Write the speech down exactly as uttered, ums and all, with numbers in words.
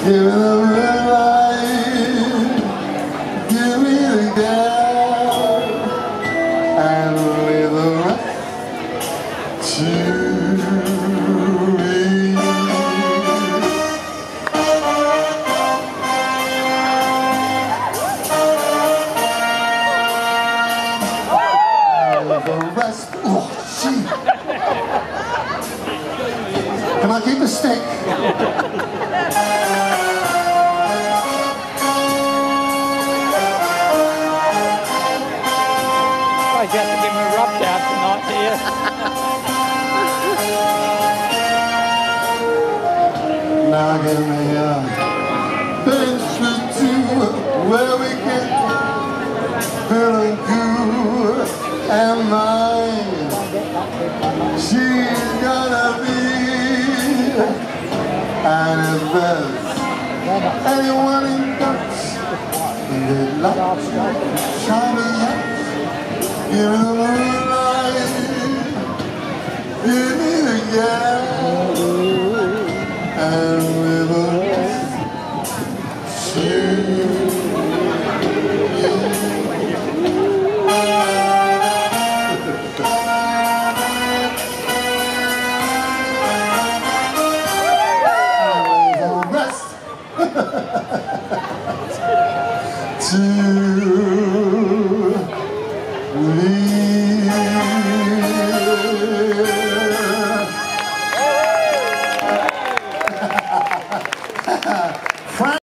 Give me the moonlight, give me the gal, and leave the rest to me. The rest, oh, gee. Can I keep the stick? You have to give him a rub down tonight, do you? Now give me a bench or two where we can feeling good and mine. She's gonna be, and if there's anyone in Dutch, they'd like to try me out. Give me the moonlight, give me the gal, and with a rest to me.